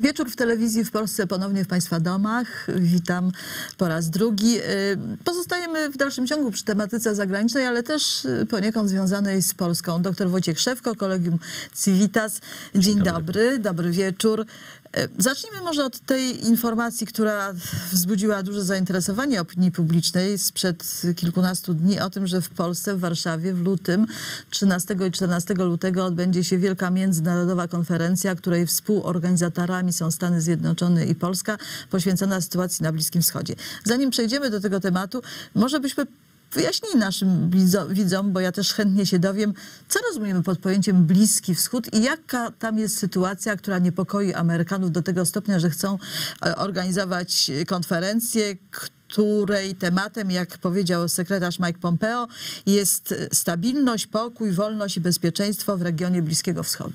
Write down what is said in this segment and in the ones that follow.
Wieczór w telewizji w Polsce ponownie w Państwa domach. Witam po raz drugi. Pozostajemy w dalszym ciągu przy tematyce zagranicznej, ale też poniekąd związanej z Polską. Dr Wojciech Szewko, Collegium Civitas. Dzień dobry, dobry wieczór. Zacznijmy może od tej informacji, która wzbudziła duże zainteresowanie opinii publicznej sprzed kilkunastu dni o tym, że w Polsce, w Warszawie w lutym, 13 i 14 lutego odbędzie się wielka międzynarodowa konferencja, której współorganizatorami są Stany Zjednoczone i Polska, poświęcona sytuacji na Bliskim Wschodzie. Zanim przejdziemy do tego tematu, może byśmy wyjaśnij naszym widzom, bo ja też chętnie się dowiem, co rozumiemy pod pojęciem Bliski Wschód i jaka tam jest sytuacja, która niepokoi Amerykanów do tego stopnia, że chcą organizować konferencję, której tematem, jak powiedział sekretarz Mike Pompeo, jest stabilność, pokój, wolność i bezpieczeństwo w regionie Bliskiego Wschodu.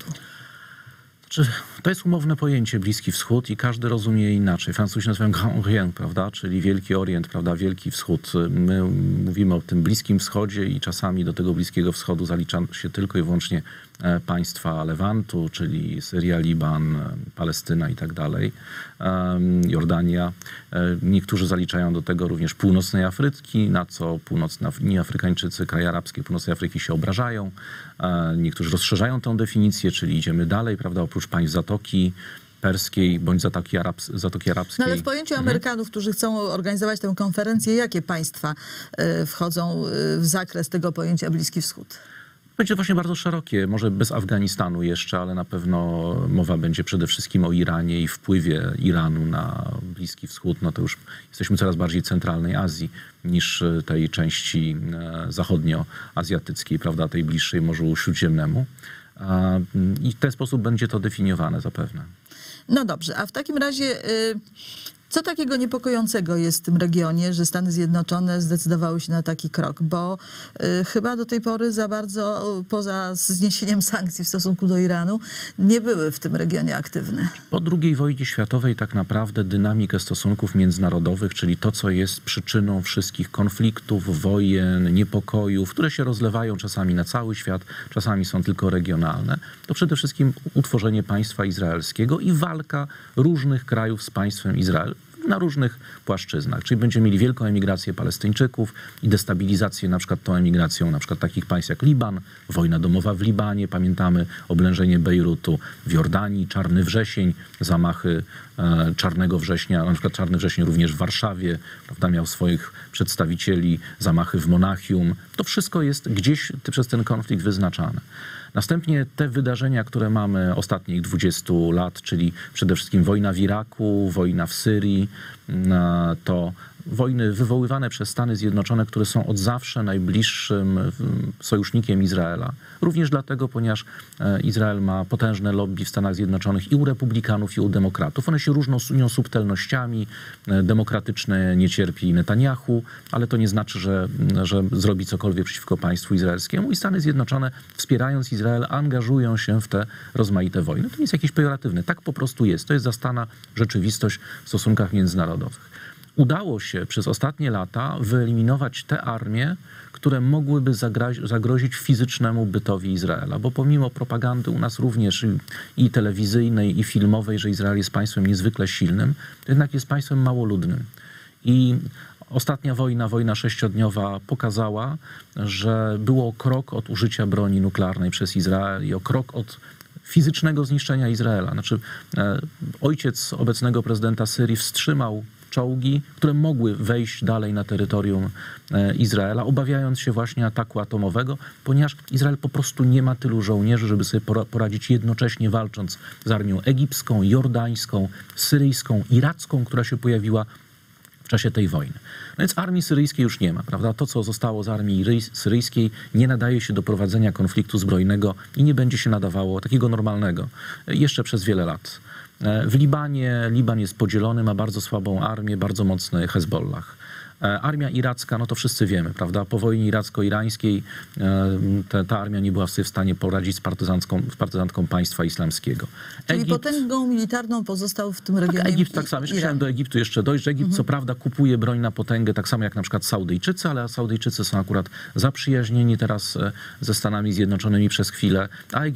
To jest umowne pojęcie Bliski Wschód i każdy rozumie je inaczej. Francuzi nazywają Grand Orient, prawda, czyli Wielki Orient, prawda, Wielki Wschód. My mówimy o tym Bliskim Wschodzie i czasami do tego Bliskiego Wschodu zalicza się tylko i wyłącznie państwa Lewantu, czyli Syria, Liban, Palestyna i tak dalej, Jordania. Niektórzy zaliczają do tego również północnej Afryki, na co północni Afrykańczycy, kraje arabskie północnej Afryki się obrażają. Niektórzy rozszerzają tę definicję, czyli idziemy dalej, prawda, oprócz państw Zatoki Perskiej bądź Zatoki Arabskiej. No ale w pojęciu Amerykanów, którzy chcą organizować tę konferencję, jakie państwa wchodzą w zakres tego pojęcia Bliski Wschód? Będzie właśnie bardzo szerokie, może bez Afganistanu jeszcze, ale na pewno mowa będzie przede wszystkim o Iranie i wpływie Iranu na Bliski Wschód. No to już jesteśmy coraz bardziej centralnej Azji niż tej części zachodnioazjatyckiej, prawda, tej bliższej Morzu Śródziemnemu. I w ten sposób będzie to definiowane zapewne. No dobrze, a w takim razie co takiego niepokojącego jest w tym regionie, że Stany Zjednoczone zdecydowały się na taki krok? Bo chyba do tej pory za bardzo, poza zniesieniem sankcji w stosunku do Iranu, nie były w tym regionie aktywne. Po II wojnie światowej tak naprawdę dynamikę stosunków międzynarodowych, czyli to, co jest przyczyną wszystkich konfliktów, wojen, niepokojów, które się rozlewają czasami na cały świat, czasami są tylko regionalne, to przede wszystkim utworzenie państwa izraelskiego i walka różnych krajów z państwem Izrael na różnych płaszczyznach. Czyli będziemy mieli wielką emigrację Palestyńczyków i destabilizację na przykład tą emigracją na przykład takich państw jak Liban, wojna domowa w Libanie, pamiętamy oblężenie Bejrutu, w Jordanii, Czarny Wrzesień, zamachy Czarnego Września, na przykład Czarny Wrzesień również w Warszawie, prawda, miał swoich przedstawicieli, zamachy w Monachium. To wszystko jest gdzieś przez ten konflikt wyznaczane. Następnie te wydarzenia, które mamy ostatnich 20 lat, czyli przede wszystkim wojna w Iraku, wojna w Syrii, to wojny wywoływane przez Stany Zjednoczone, które są od zawsze najbliższym sojusznikiem Izraela. Również dlatego, ponieważ Izrael ma potężne lobby w Stanach Zjednoczonych i u republikanów, i u demokratów. One się różnią subtelnościami. Demokratyczne nie cierpi Netanyahu, ale to nie znaczy, że zrobi cokolwiek przeciwko państwu izraelskiemu. I Stany Zjednoczone, wspierając Izrael, angażują się w te rozmaite wojny. To nie jest jakieś pejoratywne. Tak po prostu jest. To jest zastana rzeczywistość w stosunkach międzynarodowych. Udało się przez ostatnie lata wyeliminować te armie, które mogłyby zagrozić fizycznemu bytowi Izraela. Bo pomimo propagandy u nas również i telewizyjnej, i filmowej, że Izrael jest państwem niezwykle silnym, to jednak jest państwem małoludnym. I ostatnia wojna sześciodniowa pokazała, że było o krok od użycia broni nuklearnej przez Izrael i o krok od fizycznego zniszczenia Izraela. Znaczy, ojciec obecnego prezydenta Syrii wstrzymał czołgi, które mogły wejść dalej na terytorium Izraela, obawiając się właśnie ataku atomowego, ponieważ Izrael po prostu nie ma tylu żołnierzy, żeby sobie poradzić jednocześnie walcząc z armią egipską, jordańską, syryjską, iracką, która się pojawiła w czasie tej wojny. No więc armii syryjskiej już nie ma, prawda? To, co zostało z armii syryjskiej, nie nadaje się do prowadzenia konfliktu zbrojnego i nie będzie się nadawało takiego normalnego jeszcze przez wiele lat. W Libanie, Liban jest podzielony, ma bardzo słabą armię, bardzo mocny Hezbollah. Armia iracka, no to wszyscy wiemy, prawda? Po wojnie iracko-irańskiej ta armia nie była w stanie poradzić z partyzantką państwa islamskiego. Czyli potęgą militarną pozostał w tym regionie Egipt tak samo. Chciałem do Egiptu jeszcze dojść, że Egipt co prawda kupuje broń na potęgę, tak samo jak na przykład Saudyjczycy, ale Saudyjczycy są akurat zaprzyjaźnieni teraz ze Stanami Zjednoczonymi przez chwilę,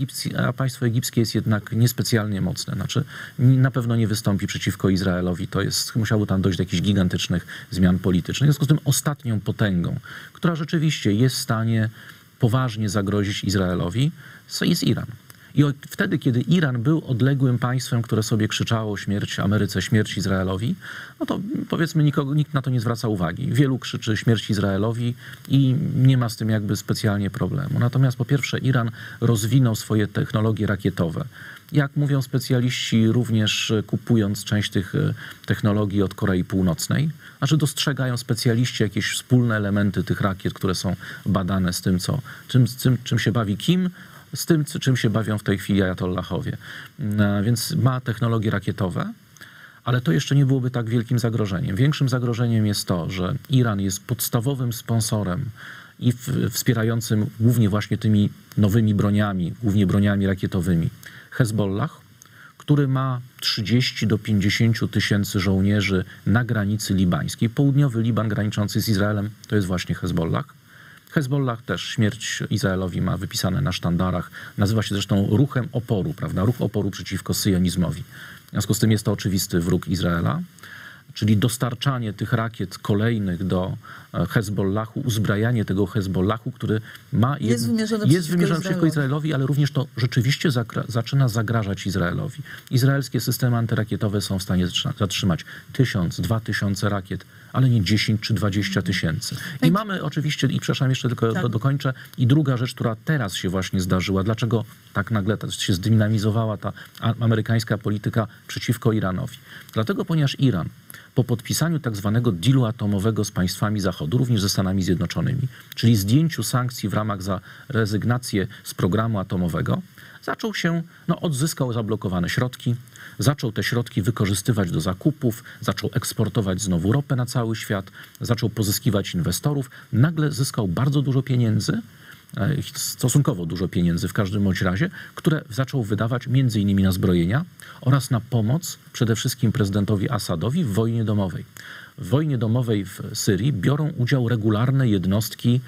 a państwo egipskie jest jednak niespecjalnie mocne. Znaczy na pewno nie wystąpi przeciwko Izraelowi. Musiało tam dojść do jakichś gigantycznych zmian politycznych. W związku z tym ostatnią potęgą, która rzeczywiście jest w stanie poważnie zagrozić Izraelowi, jest Iran. I wtedy, kiedy Iran był odległym państwem, które sobie krzyczało śmierć Ameryce, śmierć Izraelowi, no to powiedzmy nikt na to nie zwraca uwagi. Wielu krzyczy śmierć Izraelowi i nie ma z tym jakby specjalnie problemu. Natomiast po pierwsze Iran rozwinął swoje technologie rakietowe. Jak mówią specjaliści, również kupując część tych technologii od Korei Północnej. Znaczy dostrzegają specjaliści jakieś wspólne elementy tych rakiet, które są badane z tym, czym się bawi Kim, z tym, czym się bawią w tej chwili ajatollahowie. Więc ma technologie rakietowe, ale to jeszcze nie byłoby tak wielkim zagrożeniem. Większym zagrożeniem jest to, że Iran jest podstawowym sponsorem i wspierającym głównie właśnie tymi nowymi broniami, głównie broniami rakietowymi, Hezbollah, który ma 30 do 50 tysięcy żołnierzy na granicy libańskiej. Południowy Liban graniczący z Izraelem to jest właśnie Hezbollah. Hezbollah też śmierć Izraelowi ma wypisane na sztandarach. Nazywa się zresztą ruchem oporu, prawda? Ruch oporu przeciwko syjonizmowi. W związku z tym jest to oczywisty wróg Izraela. Czyli dostarczanie tych rakiet kolejnych do Hezbollahu, uzbrajanie tego Hezbollahu, który jest wymierzony przeciwko Izraelowi, ale również to rzeczywiście zaczyna zagrażać Izraelowi. Izraelskie systemy antyrakietowe są w stanie zatrzymać 1000, 2000 rakiet, ale nie 10 czy 20 tysięcy. I mamy oczywiście, i przepraszam, jeszcze tylko dokończę, i druga rzecz, która teraz się właśnie zdarzyła. Dlaczego tak nagle się zdynamizowała ta amerykańska polityka przeciwko Iranowi? Dlatego, ponieważ Iran po podpisaniu tak zwanego dealu atomowego z państwami Zachodu, również ze Stanami Zjednoczonymi, czyli zdjęciu sankcji w ramach za rezygnację z programu atomowego, odzyskał zablokowane środki, zaczął te środki wykorzystywać do zakupów, zaczął eksportować znowu ropę na cały świat, zaczął pozyskiwać inwestorów, nagle zyskał bardzo dużo pieniędzy, stosunkowo dużo pieniędzy w każdym bądź razie, które zaczął wydawać między innymi na zbrojenia oraz na pomoc przede wszystkim prezydentowi Asadowi w wojnie domowej. W wojnie domowej w Syrii biorą udział regularne jednostki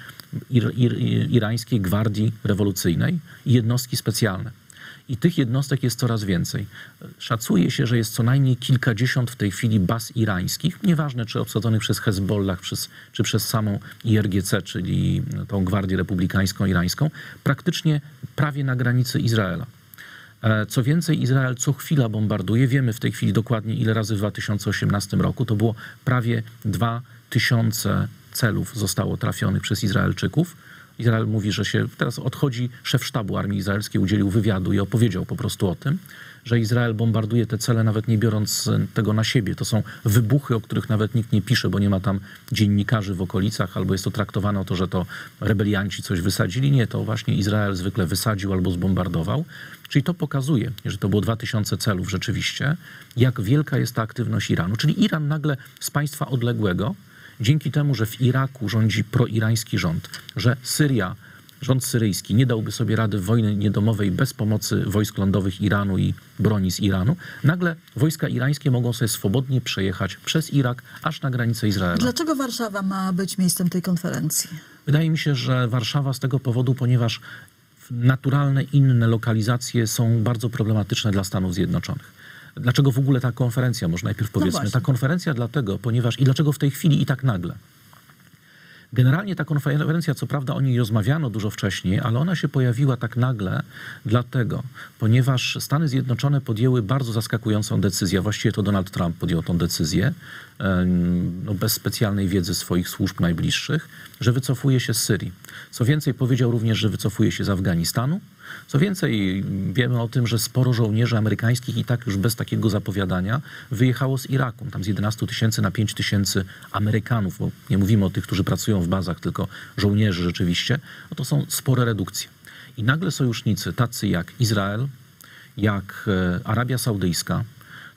irańskiej gwardii rewolucyjnej i jednostki specjalne. I tych jednostek jest coraz więcej. Szacuje się, że jest co najmniej kilkadziesiąt w tej chwili baz irańskich, nieważne czy obsadzonych przez Hezbollah, czy przez samą IRGC, czyli tą Gwardię Republikańską Irańską, praktycznie prawie na granicy Izraela. Co więcej, Izrael co chwila bombarduje. Wiemy w tej chwili dokładnie, ile razy w 2018 roku. To było prawie 2000 celów zostało trafionych przez Izraelczyków. Izrael mówi, że teraz odchodzi szef sztabu armii izraelskiej, udzielił wywiadu i opowiedział po prostu o tym, że Izrael bombarduje te cele nawet nie biorąc tego na siebie. To są wybuchy, o których nawet nikt nie pisze, bo nie ma tam dziennikarzy w okolicach, albo jest to traktowane o to, że to rebelianci coś wysadzili. Nie, to właśnie Izrael zwykle wysadził albo zbombardował. Czyli to pokazuje, że to było 2000 celów rzeczywiście, jak wielka jest ta aktywność Iranu. Czyli Iran nagle z państwa odległego, dzięki temu, że w Iraku rządzi proirański rząd, że rząd syryjski nie dałby sobie rady w wojny niedomowej bez pomocy wojsk lądowych Iranu i broni z Iranu, nagle wojska irańskie mogą sobie swobodnie przejechać przez Irak aż na granicę Izraela. Dlaczego Warszawa ma być miejscem tej konferencji? Wydaje mi się, że Warszawa z tego powodu, ponieważ naturalne inne lokalizacje są bardzo problematyczne dla Stanów Zjednoczonych. Dlaczego w ogóle ta konferencja, może najpierw powiedzmy. Ta konferencja dlatego, ponieważ i dlaczego w tej chwili i tak nagle. Generalnie ta konferencja, co prawda o niej rozmawiano dużo wcześniej, ale ona się pojawiła tak nagle dlatego, ponieważ Stany Zjednoczone podjęły bardzo zaskakującą decyzję, właściwie to Donald Trump podjął tą decyzję, bez specjalnej wiedzy swoich służb najbliższych, że wycofuje się z Syrii. Co więcej, powiedział również, że wycofuje się z Afganistanu. Co więcej, wiemy o tym, że sporo żołnierzy amerykańskich i tak już bez takiego zapowiadania wyjechało z Iraku. Tam z 11 tysięcy na 5 tysięcy Amerykanów, bo nie mówimy o tych, którzy pracują w bazach, tylko żołnierzy rzeczywiście, no to są spore redukcje. I nagle sojusznicy tacy jak Izrael, jak Arabia Saudyjska,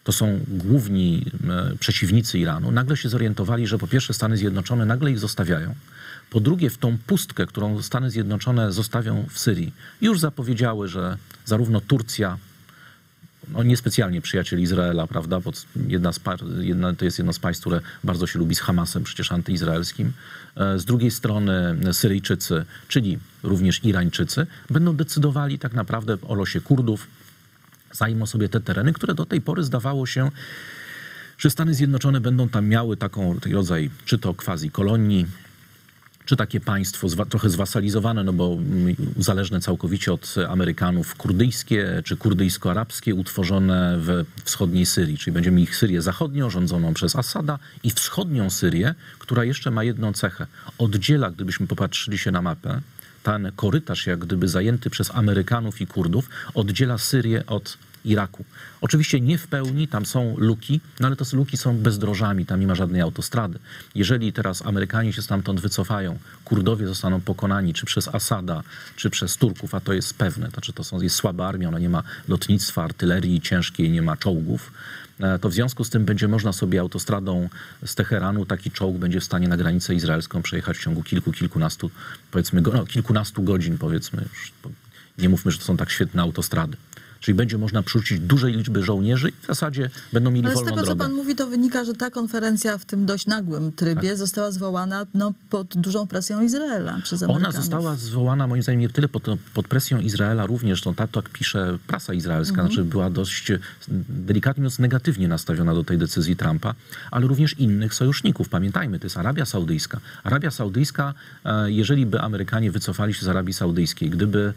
to są główni przeciwnicy Iranu, nagle się zorientowali, że po pierwsze Stany Zjednoczone nagle ich zostawiają. Po drugie, w tą pustkę, którą Stany Zjednoczone zostawią w Syrii, już zapowiedziały, że zarówno Turcja, no niespecjalnie przyjaciel Izraela, prawda, bo to jest jedno z państw, które bardzo się lubi z Hamasem, przecież antyizraelskim. Z drugiej strony Syryjczycy, czyli również Irańczycy, będą decydowali tak naprawdę o losie Kurdów, zajmą sobie te tereny, które do tej pory zdawało się, że Stany Zjednoczone będą tam miały taki rodzaj, czy to quasi kolonii, czy takie państwo trochę zwasalizowane, no bo uzależne całkowicie od Amerykanów, kurdyjskie czy kurdyjsko-arabskie, utworzone w wschodniej Syrii. Czyli będziemy mieli Syrię zachodnią, rządzoną przez Asada, i wschodnią Syrię, która jeszcze ma jedną cechę. Oddziela, gdybyśmy popatrzyli się na mapę, ten korytarz jak gdyby zajęty przez Amerykanów i Kurdów oddziela Syrię od Iraku. Oczywiście nie w pełni, tam są luki, no ale to luki są bezdrożami, tam nie ma żadnej autostrady. Jeżeli teraz Amerykanie się stamtąd wycofają, Kurdowie zostaną pokonani czy przez Asada, czy przez Turków, a to jest pewne, znaczy jest słaba armia, ona nie ma lotnictwa, artylerii ciężkiej, nie ma czołgów, to w związku z tym będzie można sobie autostradą z Teheranu, taki czołg będzie w stanie na granicę izraelską przejechać w ciągu kilkunastu, powiedzmy, kilkunastu godzin, powiedzmy. Już, nie mówmy, że to są tak świetne autostrady. Czyli będzie można przerzucić dużej liczby żołnierzy i w zasadzie będą mieli wolną drogę. Ale z tego, co pan mówi, to wynika, że ta konferencja w tym dość nagłym trybie została zwołana pod dużą presją Izraela przez Amerykanów. Ona została zwołana moim zdaniem nie tyle pod presją Izraela również, to tak pisze prasa izraelska, znaczy była dość delikatnie mówiąc negatywnie nastawiona do tej decyzji Trumpa, ale również innych sojuszników. Pamiętajmy, to jest Arabia Saudyjska. Arabia Saudyjska, jeżeli by Amerykanie wycofali się z Arabii Saudyjskiej, gdyby,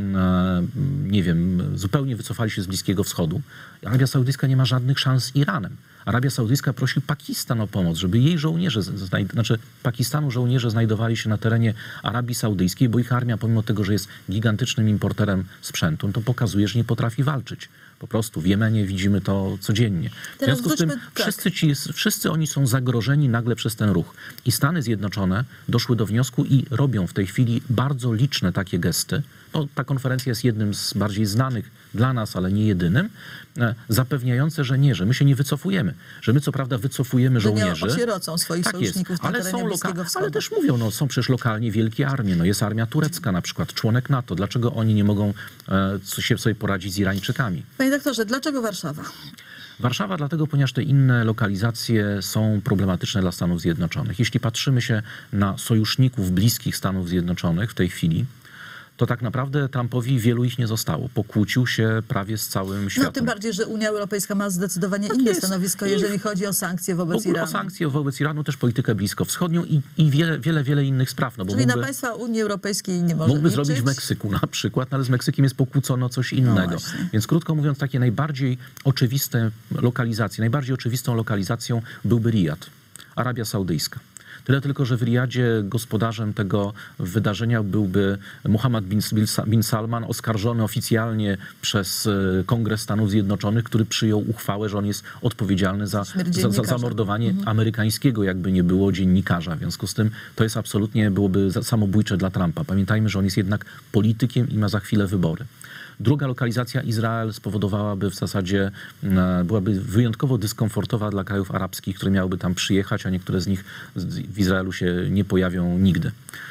nie wiem, zupełnie wycofali się z Bliskiego Wschodu, Arabia Saudyjska nie ma żadnych szans z Iranem. Arabia Saudyjska prosi Pakistan o pomoc, żeby jej żołnierze, Pakistanu żołnierze znajdowali się na terenie Arabii Saudyjskiej, bo ich armia, pomimo tego, że jest gigantycznym importerem sprzętu, to pokazuje, że nie potrafi walczyć. Po prostu w Jemenie widzimy to codziennie. W związku z tym wszyscy oni są zagrożeni nagle przez ten ruch. I Stany Zjednoczone doszły do wniosku i robią w tej chwili bardzo liczne takie gesty. No, ta konferencja jest jednym z bardziej znanych dla nas, ale nie jedynym, zapewniające, że nie, że my się nie wycofujemy. Że my co prawda wycofujemy żołnierzy. Że nie osierocą swoich sojuszników na terenie Bliskiego Wschodu. Ale też mówią, są przecież lokalnie wielkie armie. Jest armia turecka na przykład, członek NATO. Dlaczego oni nie mogą sobie poradzić z Irańczykami? Panie doktorze, dlaczego Warszawa? Warszawa dlatego, ponieważ te inne lokalizacje są problematyczne dla Stanów Zjednoczonych. Jeśli patrzymy się na sojuszników bliskich Stanów Zjednoczonych w tej chwili, to tak naprawdę Trumpowi wielu ich nie zostało. Pokłócił się prawie z całym światem. No tym bardziej, że Unia Europejska ma zdecydowanie inne stanowisko, jeżeli chodzi o sankcje wobec Iranu. O sankcje wobec Iranu, też politykę bliskowschodnią i wiele innych spraw. No bo czyli na państwa Unii Europejskiej nie może mógłby liczyć? zrobić w Meksyku na przykład, ale z Meksykiem jest pokłócono coś innego. No więc krótko mówiąc, takie najbardziej oczywiste lokalizacje, najbardziej oczywistą lokalizacją byłby Rijad, Arabia Saudyjska. Tyle tylko, że w Rijadzie gospodarzem tego wydarzenia byłby Mohammed bin Salman, oskarżony oficjalnie przez Kongres Stanów Zjednoczonych, który przyjął uchwałę, że on jest odpowiedzialny za zamordowanie amerykańskiego, jakby nie było, dziennikarza. W związku z tym to jest absolutnie, byłoby samobójcze dla Trumpa. Pamiętajmy, że on jest jednak politykiem i ma za chwilę wybory. Druga lokalizacja, Izrael, spowodowałaby w zasadzie, byłaby wyjątkowo dyskomfortowa dla krajów arabskich, które miałyby tam przyjechać, a niektóre z nich w Izraelu się nie pojawią nigdy.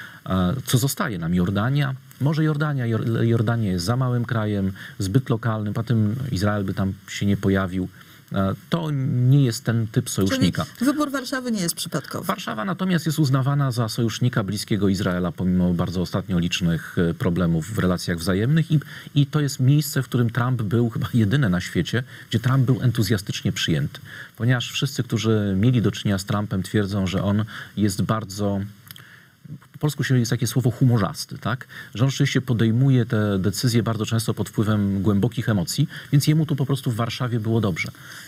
Co zostaje nam? Jordania? Może Jordania. Jordania jest za małym krajem, zbyt lokalnym, potem Izrael by tam się nie pojawił. To nie jest ten typ sojusznika. Czyli wybór Warszawy nie jest przypadkowy. Warszawa natomiast jest uznawana za sojusznika bliskiego Izraela, pomimo bardzo ostatnio licznych problemów w relacjach wzajemnych. I to jest miejsce, w którym Trump był chyba jedyne na świecie, gdzie Trump był entuzjastycznie przyjęty. Ponieważ wszyscy, którzy mieli do czynienia z Trumpem, twierdzą, że on jest bardzo... Po polsku jest takie słowo humorzasty, tak? Że on rzeczywiście podejmuje te decyzje bardzo często pod wpływem głębokich emocji, więc jemu tu po prostu w Warszawie było dobrze.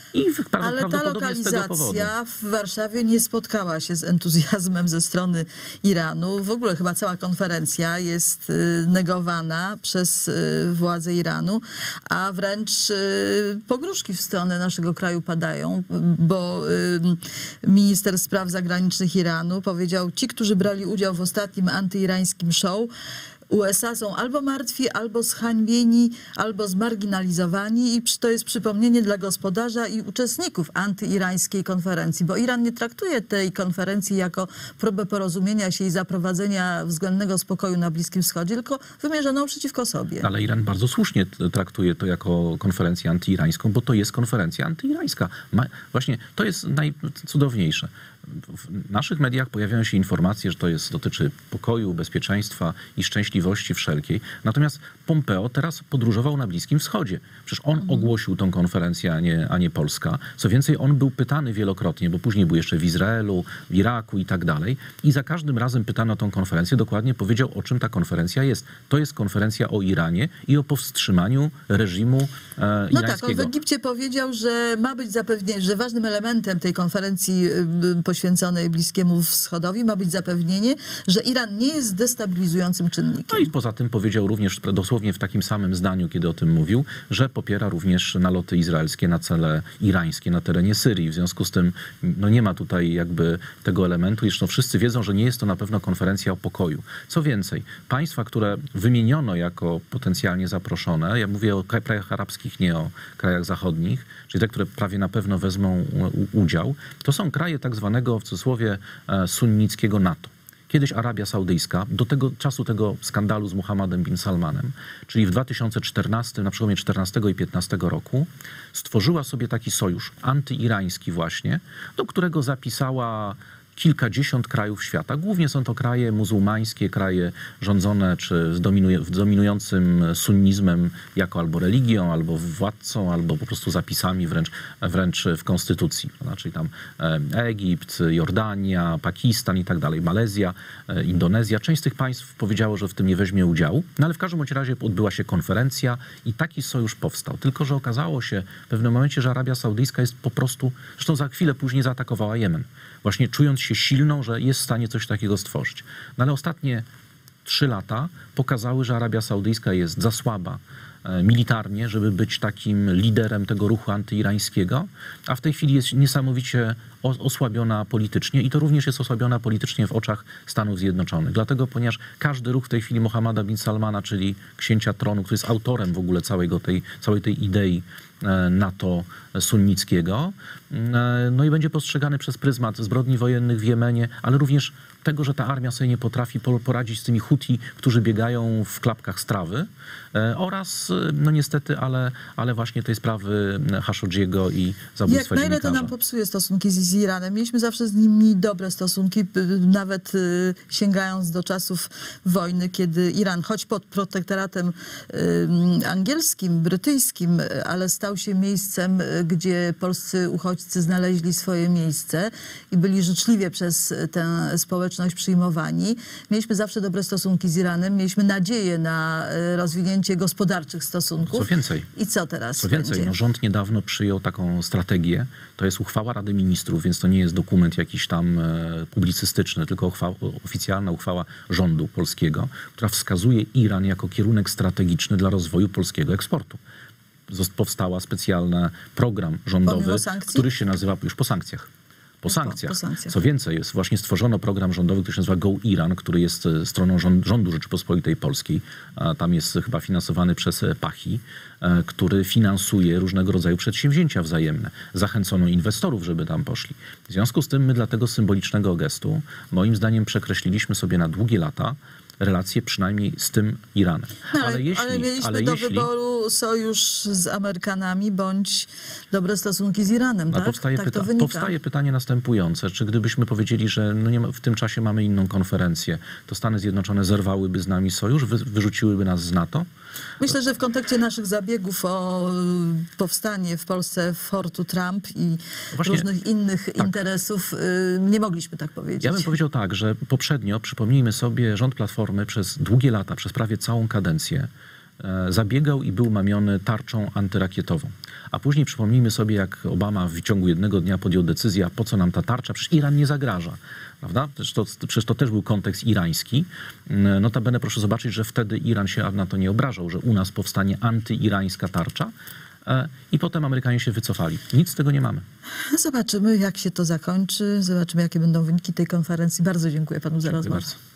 Ale ta lokalizacja w Warszawie nie spotkała się z entuzjazmem ze strony Iranu. W ogóle chyba cała konferencja jest negowana przez władze Iranu, a wręcz pogróżki w stronę naszego kraju padają, bo minister spraw zagranicznych Iranu powiedział, ci, którzy brali udział w ostatnim antyirańskim show, USA są albo martwi, albo zhańbieni, albo zmarginalizowani i to jest przypomnienie dla gospodarza i uczestników antyirańskiej konferencji, bo Iran nie traktuje tej konferencji jako próbę porozumienia się i zaprowadzenia względnego spokoju na Bliskim Wschodzie, tylko wymierzoną przeciwko sobie. Ale Iran bardzo słusznie traktuje to jako konferencję antyirańską, bo to jest konferencja antyirańska. Właśnie to jest najcudowniejsze. W naszych mediach pojawiają się informacje, że to dotyczy pokoju, bezpieczeństwa i szczęśliwości wszelkiej. Natomiast Pompeo teraz podróżował na Bliskim Wschodzie. Przecież on ogłosił tą konferencję, a nie Polska. Co więcej, on był pytany wielokrotnie, bo później był jeszcze w Izraelu, w Iraku i tak dalej. I za każdym razem pytano o tą konferencję, dokładnie powiedział, o czym ta konferencja jest. To jest konferencja o Iranie i o powstrzymaniu reżimu irańskiego. No tak, on w Egipcie powiedział, że ma być zapewnienie, że ważnym elementem tej konferencji poświęconej Bliskiemu Wschodowi ma być zapewnienie, że Iran nie jest destabilizującym czynnikiem. No i poza tym powiedział również dosłownie w takim samym zdaniu, kiedy o tym mówił, że popiera również naloty izraelskie na cele irańskie na terenie Syrii. W związku z tym no nie ma tutaj jakby tego elementu. Zresztą wszyscy wiedzą, że nie jest to na pewno konferencja o pokoju. Co więcej, państwa, które wymieniono jako potencjalnie zaproszone, ja mówię o krajach arabskich, nie o krajach zachodnich, czyli te, które prawie na pewno wezmą udział, to są kraje tak zwanego w cudzysłowie sunnickiego NATO. Kiedyś Arabia Saudyjska, do tego czasu tego skandalu z Muhammadem bin Salmanem, czyli w 2014, na przełomie 14 i 15 roku, stworzyła sobie taki sojusz antyirański właśnie, do którego zapisała kilkadziesiąt krajów świata. Głównie są to kraje muzułmańskie, kraje rządzone czy z dominującym sunnizmem jako albo religią, albo władcą, albo po prostu zapisami wręcz w konstytucji. Czyli tam Egipt, Jordania, Pakistan i tak dalej, Malezja, Indonezja. Część z tych państw powiedziało, że w tym nie weźmie udziału, no ale w każdym razie odbyła się konferencja i taki sojusz powstał. Tylko że okazało się w pewnym momencie, że Arabia Saudyjska jest po prostu, zresztą za chwilę później zaatakowała Jemen. Właśnie czując się silną, że jest w stanie coś takiego stworzyć. No ale ostatnie 3 lata pokazały, że Arabia Saudyjska jest za słaba militarnie, żeby być takim liderem tego ruchu antyirańskiego, a w tej chwili jest niesamowicie osłabiona politycznie i to również jest osłabiona politycznie w oczach Stanów Zjednoczonych. Dlatego, ponieważ każdy ruch w tej chwili Mohammada bin Salmana, czyli księcia tronu, który jest autorem w ogóle całej tej idei NATO sunnickiego, no i będzie postrzegany przez pryzmat zbrodni wojennych w Jemenie, ale również tego, że ta armia sobie nie potrafi poradzić z tymi Huti, którzy biegają w klapkach z trawy oraz, no niestety, ale właśnie tej sprawy Khashoggiego i zabójstwa Jak na ile to nam popsuje stosunki z Iranem? Mieliśmy zawsze z nimi dobre stosunki, nawet sięgając do czasów wojny, kiedy Iran, choć pod protektoratem angielskim, brytyjskim, ale stał się miejscem, gdzie polscy uchodźcy znaleźli swoje miejsce i byli życzliwie przez tę społeczność przyjmowani. Mieliśmy zawsze dobre stosunki z Iranem, mieliśmy nadzieję na rozwinięcie gospodarczych stosunków. Co więcej. I co teraz Co więcej, będzie? no, rząd niedawno przyjął taką strategię. To jest uchwała Rady Ministrów, więc to nie jest dokument jakiś tam publicystyczny, tylko oficjalna uchwała rządu polskiego, która wskazuje Iran jako kierunek strategiczny dla rozwoju polskiego eksportu. Powstała specjalny program rządowy, który się nazywa już po sankcjach. Po sankcjach. Co więcej, właśnie stworzono program rządowy, który się nazywa Go Iran, który jest stroną rządu Rzeczypospolitej Polskiej. Tam jest chyba finansowany przez PACHI, który finansuje różnego rodzaju przedsięwzięcia wzajemne. Zachęcono inwestorów, żeby tam poszli. W związku z tym my dla tego symbolicznego gestu, moim zdaniem, przekreśliliśmy sobie na długie lata relacje przynajmniej z tym Iranem. No, ale mieliśmy do wyboru sojusz z Amerykanami bądź dobre stosunki z Iranem, tak? Powstaje pytanie następujące. Czy gdybyśmy powiedzieli, że no nie ma, w tym czasie mamy inną konferencję, to Stany Zjednoczone zerwałyby z nami sojusz, wyrzuciłyby nas z NATO? Myślę, że w kontekście naszych zabiegów o powstanie w Polsce fortu Trump i różnych innych interesów nie mogliśmy tak powiedzieć. Ja bym powiedział tak, że poprzednio, przypomnijmy sobie, rząd Platformy przez długie lata, przez prawie całą kadencję zabiegał i był mamiony tarczą antyrakietową. A później przypomnijmy sobie, jak Obama w ciągu jednego dnia podjął decyzję, a po co nam ta tarcza? Przecież Iran nie zagraża. Prawda? Przecież to też był kontekst irański. Notabene proszę zobaczyć, że wtedy Iran się na to nie obrażał, że u nas powstanie antyirańska tarcza i potem Amerykanie się wycofali. Nic z tego nie mamy. Zobaczymy, jak się to zakończy. Zobaczymy, jakie będą wyniki tej konferencji. Bardzo dziękuję panu za rozmowę. Bardzo.